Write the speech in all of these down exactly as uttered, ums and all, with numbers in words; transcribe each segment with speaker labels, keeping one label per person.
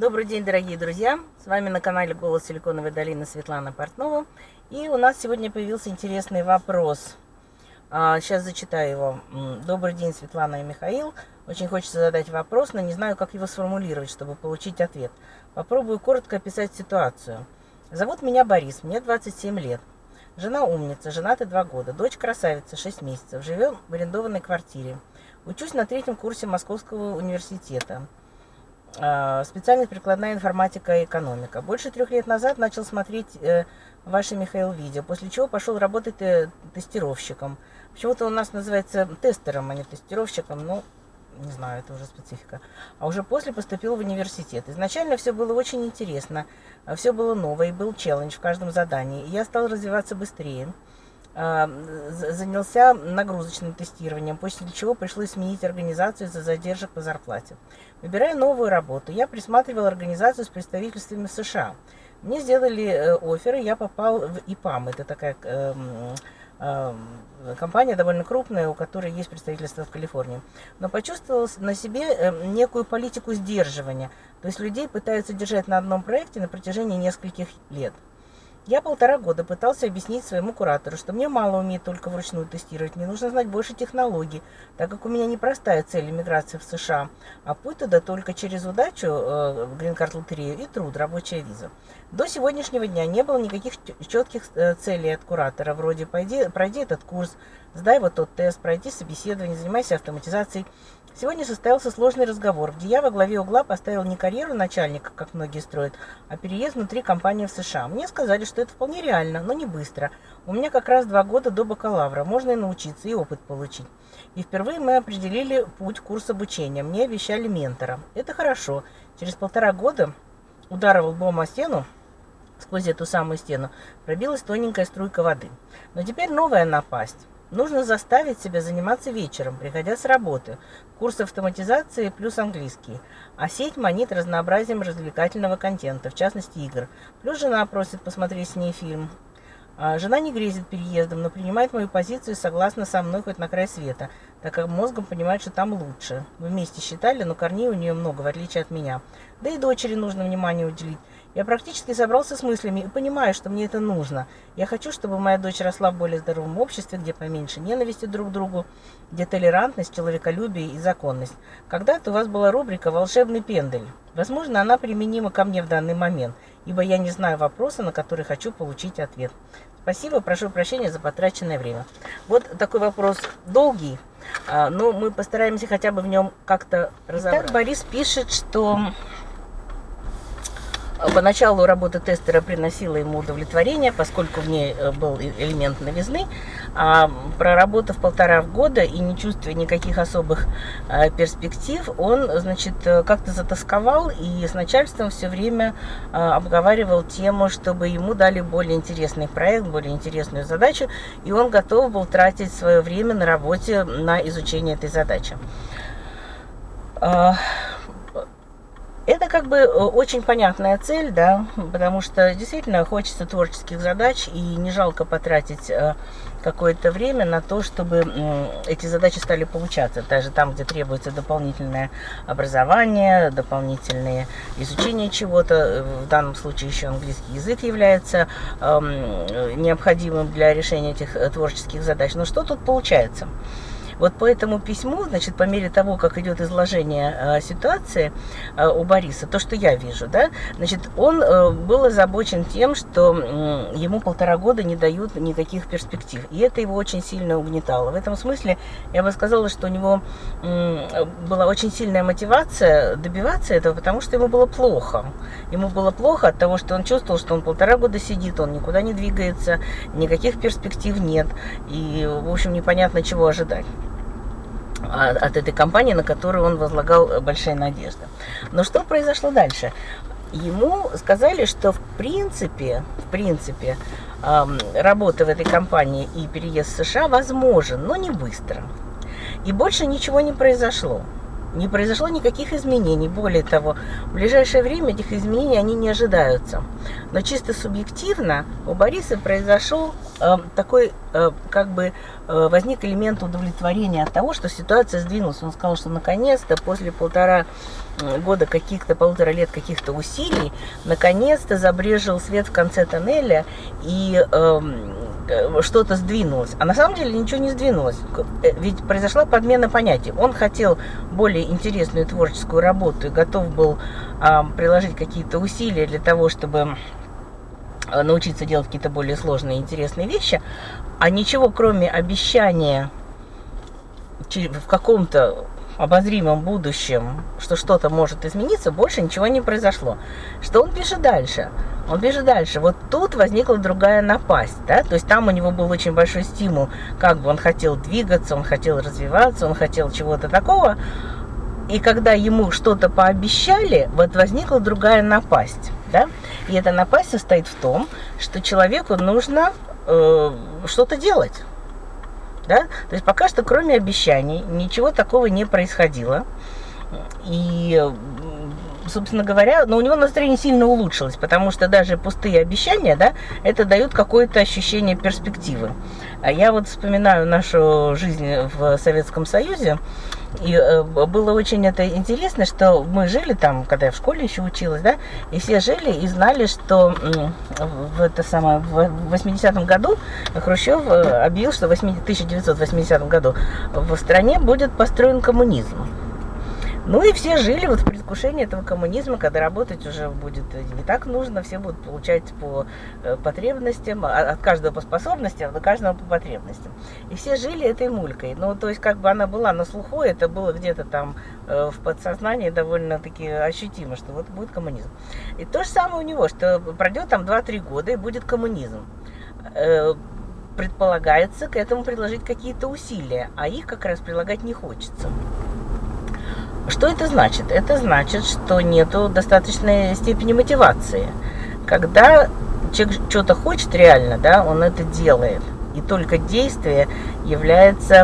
Speaker 1: Добрый день, дорогие друзья! С вами на канале Голос Силиконовой долины Светлана Портнова. И у нас сегодня появился интересный вопрос. Сейчас зачитаю его. Добрый день, Светлана и Михаил. Очень хочется задать вопрос, но не знаю, как его сформулировать, чтобы получить ответ. Попробую коротко описать ситуацию. Зовут меня Борис, мне двадцать семь лет. Жена умница, женаты два года. Дочь красавица, шесть месяцев. Живем в арендованной квартире. Учусь на третьем курсе Московского университета. Специальность прикладная информатика и экономика. Больше трех лет назад начал смотреть э, ваши, Михаил, видео, после чего пошел работать э, тестировщиком. Почему-то у нас называется тестером, а не тестировщиком, ну, не знаю, это уже специфика. А уже после поступил в университет. Изначально все было очень интересно, все было новое, и был челлендж в каждом задании. И я стал развиваться быстрее. Занялся нагрузочным тестированием, после чего пришлось сменить организацию из-за задержек по зарплате. Выбирая новую работу, я присматривал организацию с представительствами в США. Мне сделали офферы, я попал в и пам. Это такая э, э, компания довольно крупная, у которой есть представительство в Калифорнии. Но почувствовал на себе некую политику сдерживания. То есть людей пытаются держать на одном проекте на протяжении нескольких лет. Я полтора года пытался объяснить своему куратору, что мне мало уметь только вручную тестировать, мне нужно знать больше технологий, так как у меня непростая цель иммиграции в США, а путь туда только через удачу, э, грин-карт-лотерею и труд, рабочая виза. До сегодняшнего дня не было никаких четких э, целей от куратора, вроде «пойди, пройди этот курс, сдай вот тот тест, пройди собеседование, занимайся автоматизацией». Сегодня состоялся сложный разговор, где я во главе угла поставил не карьеру начальника, как многие строят, а переезд внутри компании в США. Мне сказали, что это вполне реально, но не быстро. У меня как раз два года до бакалавра, можно и научиться, и опыт получить. И впервые мы определили путь, курс обучения. Мне обещали ментора. Это хорошо. Через полтора года удара лбом о стену, сквозь эту самую стену, пробилась тоненькая струйка воды. Но теперь новая напасть. Нужно заставить себя заниматься вечером, приходя с работы. Курс автоматизации плюс английский. А сеть манит разнообразием развлекательного контента, в частности игр. Плюс жена просит посмотреть с ней фильм. А жена не грезит переездом, но принимает мою позицию согласно со мной хоть на край света, так как мозгом понимает, что там лучше. Мы вместе считали, но корней у нее много, в отличие от меня. Да и дочери нужно внимание уделить. Я практически собрался с мыслями и понимаю, что мне это нужно. Я хочу, чтобы моя дочь росла в более здоровом обществе, где поменьше ненависти друг к другу, где толерантность, человеколюбие и законность. Когда-то у вас была рубрика «Волшебный пендель». Возможно, она применима ко мне в данный момент, ибо я не знаю вопроса, на который хочу получить ответ. Спасибо, прошу прощения за потраченное время. Вот такой вопрос долгий, но мы постараемся хотя бы в нем как-то разобраться. Итак, Борис пишет, что поначалу работа тестера приносила ему удовлетворение, поскольку в ней был элемент новизны, а проработав полтора года и не чувствуя никаких особых перспектив, он, значит, как-то затасковал и с начальством все время обговаривал тему, чтобы ему дали более интересный проект, более интересную задачу, и он готов был тратить свое время на работе на изучение этой задачи. Это как бы очень понятная цель, да, потому что действительно хочется творческих задач, и не жалко потратить какое-то время на то, чтобы эти задачи стали получаться, даже там, где требуется дополнительное образование, дополнительное изучение чего-то. В данном случае еще английский язык является необходимым для решения этих творческих задач. Но что тут получается? Вот по этому письму, значит, по мере того, как идет изложение э, ситуации э, у Бориса, то, что я вижу, да, значит, он э, был озабочен тем, что э, ему полтора года не дают никаких перспектив. И это его очень сильно угнетало. В этом смысле я бы сказала, что у него э, была очень сильная мотивация добиваться этого, потому что ему было плохо. Ему было плохо от того, что он чувствовал, что он полтора года сидит, он никуда не двигается, никаких перспектив нет. И, в общем, непонятно, чего ожидать от этой компании, на которую он возлагал большие надежды. Но что произошло дальше? Ему сказали, что в принципе, в принципе, работа в этой компании и переезд в США возможен, но не быстро. И больше ничего не произошло. не произошло никаких изменений. Более того, в ближайшее время этих изменений они не ожидаются. Но чисто субъективно у Бориса произошел э, такой, э, как бы э, возник элемент удовлетворения от того, что ситуация сдвинулась. Он сказал, что наконец-то после полтора года каких-то, полутора лет каких-то усилий, наконец-то забрежил свет в конце тоннеля, и э, что-то сдвинулось. А на самом деле ничего не сдвинулось. Ведь произошла подмена понятий. Он хотел более интересную творческую работу и готов был э, приложить какие-то усилия для того, чтобы научиться делать какие-то более сложные и интересные вещи, а ничего, кроме обещания в каком-то обозримом будущем, что что-то может измениться, больше ничего не произошло. Что он пишет дальше? Он пишет дальше. Вот тут возникла другая напасть, да, то есть там у него был очень большой стимул, как бы он хотел двигаться, он хотел развиваться, он хотел чего-то такого, и когда ему что-то пообещали, вот возникла другая напасть, да, и эта напасть состоит в том, что человеку нужно э, что-то делать. Да? То есть пока что, кроме обещаний, ничего такого не происходило. И, собственно говоря, но у него настроение сильно улучшилось, потому что даже пустые обещания, да, это дают какое-то ощущение перспективы. А я вот вспоминаю нашу жизнь в Советском Союзе, и э, было очень это интересно, что мы жили там, когда я в школе еще училась, да, и все жили и знали, что э, в, это самое, в восьмидесятом году Хрущев объявил, что в тысяча девятьсот восьмидесятом году в стране будет построен коммунизм. Ну и все жили вот в предвкушении этого коммунизма, когда работать уже будет не так нужно, все будут получать по потребностям, от каждого по способностям, до каждого по потребностям. И все жили этой мулькой. Ну, то есть, как бы она была на слуху, это было где-то там в подсознании довольно-таки ощутимо, что вот будет коммунизм. И то же самое у него, что пройдет там два-три года и будет коммунизм. Предполагается к этому приложить какие-то усилия, а их как раз прилагать не хочется. Что это значит? Это значит, что нету достаточной степени мотивации. Когда человек что-то хочет реально, да, он это делает. И только действие является,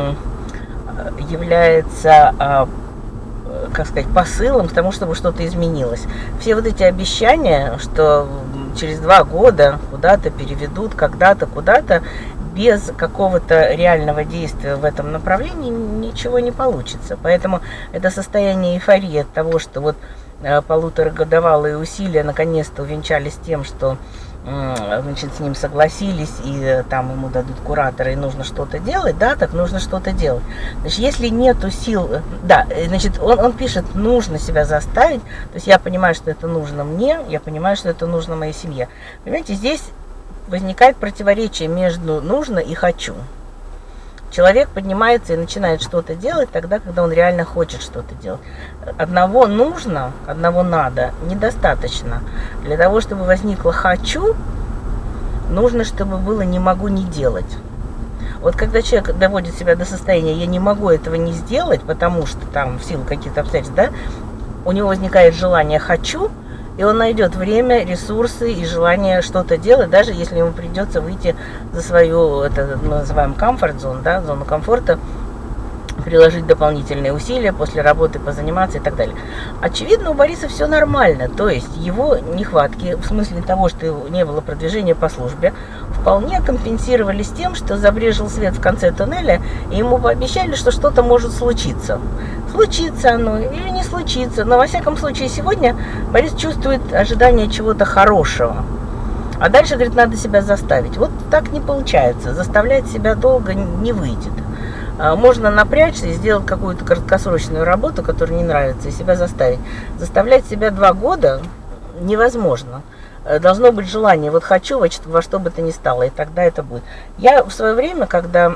Speaker 1: является, как сказать, посылом к тому, чтобы что-то изменилось. Все вот эти обещания, что через два года куда-то переведут, когда-то, куда-то, без какого-то реального действия в этом направлении ничего не получится. Поэтому это состояние эйфории от того, что вот полуторагодовалые усилия наконец-то увенчались тем, что, значит, с ним согласились, и там ему дадут куратора, и нужно что-то делать, да, так нужно что-то делать. Значит, если нету сил, да, значит, он, он пишет, нужно себя заставить, то есть я понимаю, что это нужно мне, я понимаю, что это нужно моей семье. Понимаете, здесь возникает противоречие между нужно и хочу. Человек поднимается и начинает что-то делать тогда, когда он реально хочет что-то делать. Одного нужно, одного надо недостаточно. Для того, чтобы возникло хочу, нужно, чтобы было не могу не делать. Вот когда человек доводит себя до состояния я не могу этого не сделать, потому что там в силу каких-то обстоятельств, да, у него возникает желание хочу, и он найдет время, ресурсы и желание что-то делать, даже если ему придется выйти за свою, это мы называем комфорт-зону, да, зону комфорта, приложить дополнительные усилия, после работы позаниматься и так далее. Очевидно, у Бориса все нормально, то есть его нехватки, в смысле того, что не было продвижения по службе, вполне компенсировались тем, что забрежил свет в конце туннеля, и ему пообещали, что что-то может случиться. Случится оно или не случится, но во всяком случае сегодня Борис чувствует ожидание чего-то хорошего. А дальше, говорит, надо себя заставить. Вот так не получается, заставлять себя долго не выйдет. Можно напрячься и сделать какую-то краткосрочную работу, которая не нравится, и себя заставить. Заставлять себя два года невозможно. Должно быть желание, вот хочу во что бы то ни стало, и тогда это будет. Я в свое время, когда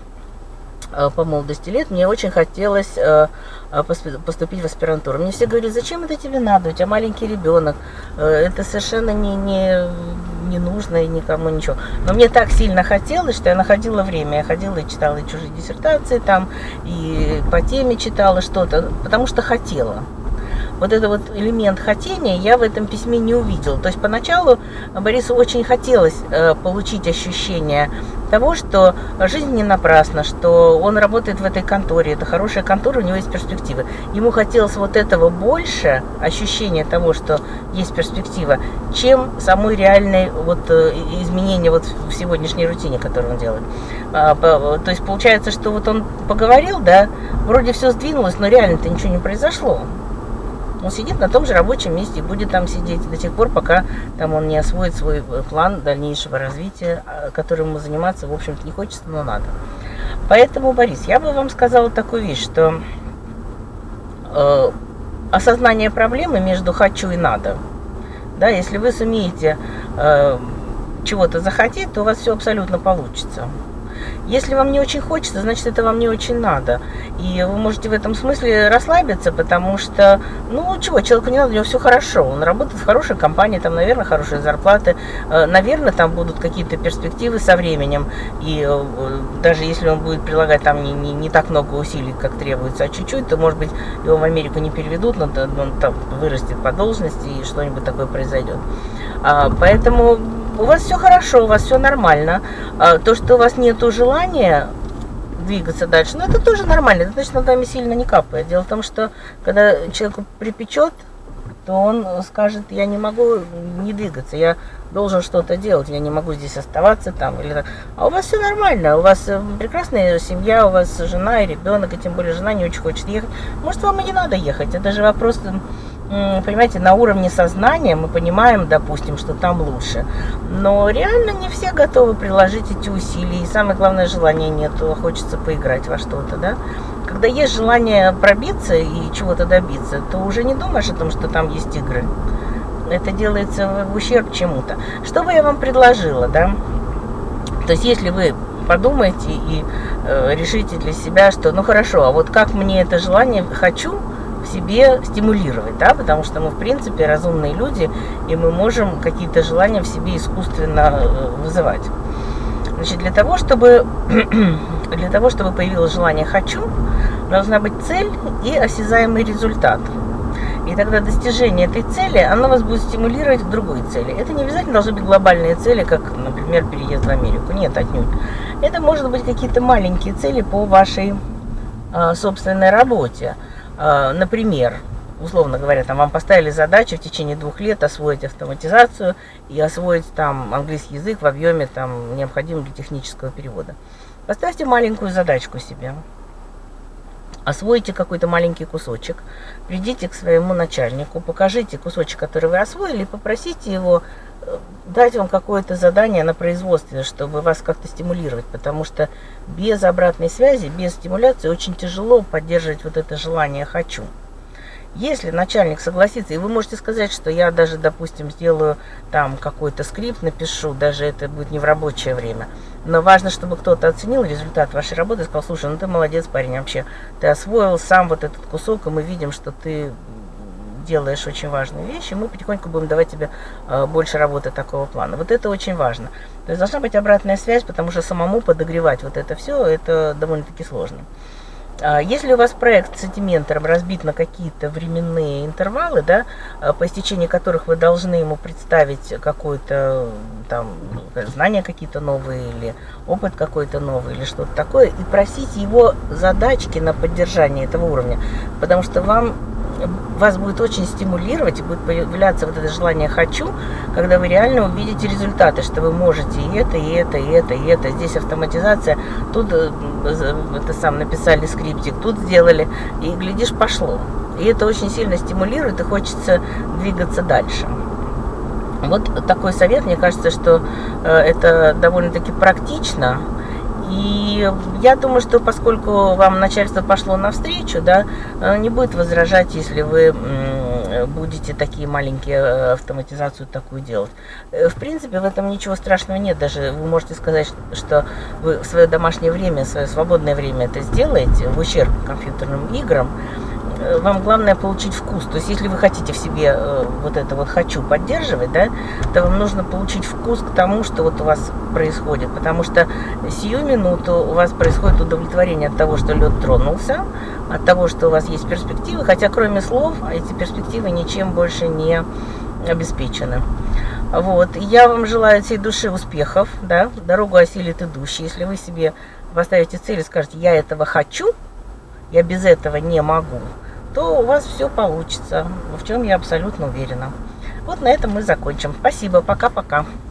Speaker 1: по молодости лет, мне очень хотелось поступить в аспирантуру. Мне все говорили, зачем это тебе надо, у тебя маленький ребенок, это совершенно не, не, не нужно и никому ничего. Но мне так сильно хотелось, что я находила время, я ходила и читала и чужие диссертации там, и по теме читала что-то, потому что хотела. Вот этот вот элемент хотения я в этом письме не увидела. То есть поначалу Борису очень хотелось э, получить ощущение того, что жизнь не напрасна, что он работает в этой конторе, это хорошая контора, у него есть перспективы. Ему хотелось вот этого больше, ощущения того, что есть перспектива, чем самой реальной вот изменения вот в сегодняшней рутине, которую он делает. То есть получается, что вот он поговорил, да, вроде все сдвинулось, но реально-то ничего не произошло. Он сидит на том же рабочем месте и будет там сидеть до тех пор, пока там он не освоит свой план дальнейшего развития, которым ему заниматься, в общем-то, не хочется, но надо. Поэтому, Борис, я бы вам сказала такую вещь, что э, осознание проблемы между «хочу» и «надо», да, если вы сумеете э, чего-то захотеть, то у вас все абсолютно получится. Если вам не очень хочется, значит, это вам не очень надо. И вы можете в этом смысле расслабиться, потому что, ну, чего, человеку не надо, у него все хорошо. Он работает в хорошей компании, там, наверное, хорошие зарплаты, наверное, там будут какие-то перспективы со временем. И даже если он будет прилагать там не, не, не так много усилий, как требуется, а чуть-чуть, то, может быть, его в Америку не переведут, но он там вырастет по должности, и что-нибудь такое произойдет. Поэтому у вас все хорошо, у вас все нормально. То, что у вас нет желания двигаться дальше, ну, это тоже нормально. Это значит, над вами сильно не капает. Дело в том, что когда человеку припечет, то он скажет: я не могу не двигаться, я должен что-то делать, я не могу здесь оставаться там или так. А у вас все нормально, у вас прекрасная семья, у вас жена и ребенок, и тем более жена не очень хочет ехать. Может, вам и не надо ехать. Это же вопрос, понимаете, на уровне сознания мы понимаем, допустим, что там лучше. Но реально не все готовы приложить эти усилия. И самое главное, желания нету, хочется поиграть во что-то, да. Когда есть желание пробиться и чего-то добиться, то уже не думаешь о том, что там есть игры. Это делается в ущерб чему-то. Что бы я вам предложила, да? То есть, если вы подумаете и э, решите для себя, что, ну хорошо, а вот как мне это желание хочу в себе стимулировать, да, потому что мы, в принципе, разумные люди, и мы можем какие-то желания в себе искусственно э, вызывать. Значит, для того, чтобы, для того, чтобы появилось желание «хочу», должна быть цель и осязаемый результат. И тогда достижение этой цели, оно вас будет стимулировать к другой цели. Это не обязательно должны быть глобальные цели, как, например, переезд в Америку. Нет, отнюдь. Это может быть какие-то маленькие цели по вашей э, собственной работе. Э, например, условно говоря, там вам поставили задачу в течение двух лет освоить автоматизацию и освоить там английский язык в объеме, там, необходимом для технического перевода. Поставьте маленькую задачку себе. Освоите какой-то маленький кусочек, придите к своему начальнику, покажите кусочек, который вы освоили, и попросите его дать вам какое-то задание на производстве, чтобы вас как-то стимулировать, потому что без обратной связи, без стимуляции очень тяжело поддерживать вот это желание «хочу». Если начальник согласится, и вы можете сказать, что я даже, допустим, сделаю там какой-то скрипт, напишу, даже это будет не в рабочее время, но важно, чтобы кто-то оценил результат вашей работы и сказал: слушай, ну ты молодец, парень, вообще, ты освоил сам вот этот кусок, и мы видим, что ты делаешь очень важные вещи, и мы потихоньку будем давать тебе э, больше работы такого плана. Вот это очень важно. То есть должна быть обратная связь, потому что самому подогревать вот это все, это довольно-таки сложно. Если у вас проект с сантиметром разбит на какие-то временные интервалы, да, по истечении которых вы должны ему представить какое-то там знания какие-то новые или опыт какой-то новый или что-то такое, и просить его задачки на поддержание этого уровня, потому что вам вас будет очень стимулировать и будет появляться вот это желание «хочу», когда вы реально увидите результаты, что вы можете и это, и это, и это, и это. Здесь автоматизация, тут это сам написали скриптик, тут сделали, и, глядишь, пошло. И это очень сильно стимулирует, и хочется двигаться дальше. Вот такой совет, мне кажется, что это довольно-таки практично. И я думаю, что поскольку вам начальство пошло навстречу, да, не будет возражать, если вы будете такие маленькие автоматизацию такую делать. В принципе, в этом ничего страшного нет. Даже вы можете сказать, что вы в свое домашнее время, в свое свободное время это сделаете в ущерб компьютерным играм. Вам главное получить вкус. То есть, если вы хотите в себе э, вот это вот «хочу» поддерживать, да, то вам нужно получить вкус к тому, что вот у вас происходит. Потому что сию минуту у вас происходит удовлетворение от того, что лед тронулся, от того, что у вас есть перспективы, хотя кроме слов эти перспективы ничем больше не обеспечены. Вот. Я вам желаю от всей души успехов, да, дорогу осилит идущий. Если вы себе поставите цель и скажете, я этого хочу, я без этого не могу, то у вас все получится, в чем я абсолютно уверена. Вот на этом мы закончим. Спасибо, пока-пока.